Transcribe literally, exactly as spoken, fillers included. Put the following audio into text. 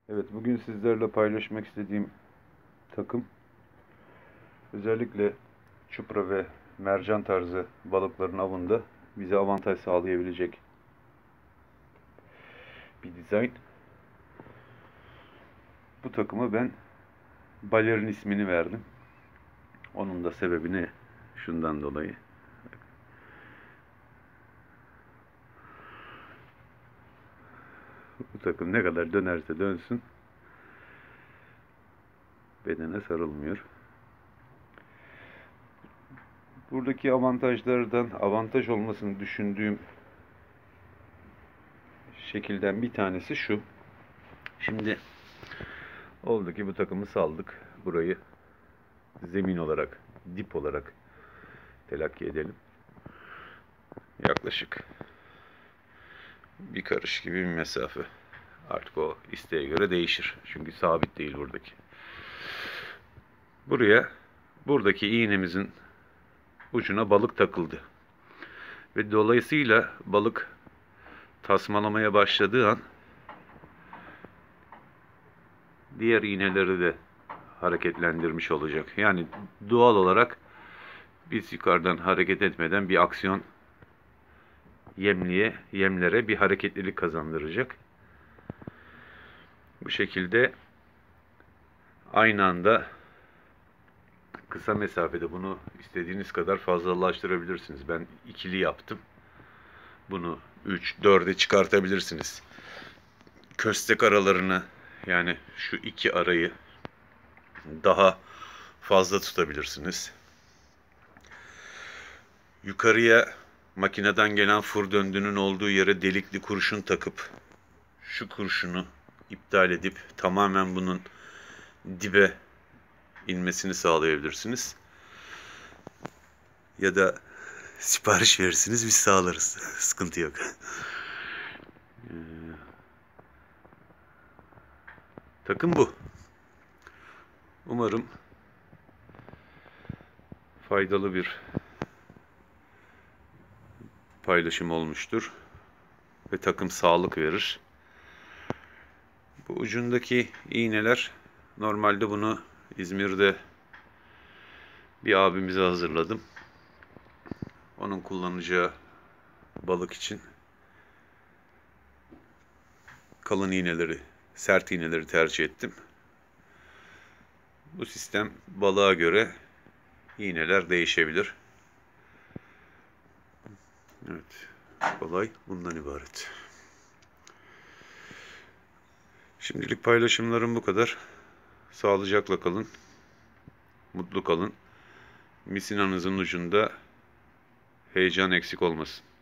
Evet, bugün sizlerle paylaşmak istediğim takım özellikle çupra ve mercan tarzı balıkların avında bize avantaj sağlayabilecek bir dizayn. Bu takıma ben Balerin ismini verdim. Onun da sebebini şundan dolayı. Bu takım ne kadar dönerse dönsün bedene sarılmıyor. Buradaki avantajlardan, avantaj olmasını düşündüğüm şekilden bir tanesi şu. Şimdi oldu ki bu takımı saldık. Burayı zemin olarak, dip olarak telakki edelim. Yaklaşık bir karış gibi bir mesafe. Artık o isteğe göre değişir. Çünkü sabit değil buradaki. Buraya, buradaki iğnemizin ucuna balık takıldı. Ve dolayısıyla balık tasmalamaya başladığı an diğer iğneleri de hareketlendirmiş olacak. Yani doğal olarak biz yukarıdan hareket etmeden bir aksiyon yemliğe, yemlere bir hareketlilik kazandıracak. Bu şekilde aynı anda kısa mesafede bunu istediğiniz kadar fazlalaştırabilirsiniz. Ben ikili yaptım. Bunu üç, dörde çıkartabilirsiniz. Köstek aralarını, yani şu iki arayı daha fazla tutabilirsiniz. Yukarıya makineden gelen fır döndüğünün olduğu yere delikli kurşun takıp şu kurşunu iptal edip tamamen bunun dibe inmesini sağlayabilirsiniz. Ya da sipariş verirsiniz, biz sağlarız. Sıkıntı yok. Ee, takım bu. Umarım faydalı bir paylaşım olmuştur ve takım sağlık verir. Bu ucundaki iğneler, normalde bunu İzmir'de bir abimize hazırladım. Onun kullanacağı balık için kalın iğneleri, sert iğneleri tercih ettim. Bu sistem balığa göre iğneler değişebilir. Evet, olay bundan ibaret. Şimdilik paylaşımlarım bu kadar. Sağlıcakla kalın, mutlu kalın. Misinanızın ucunda heyecan eksik olmasın.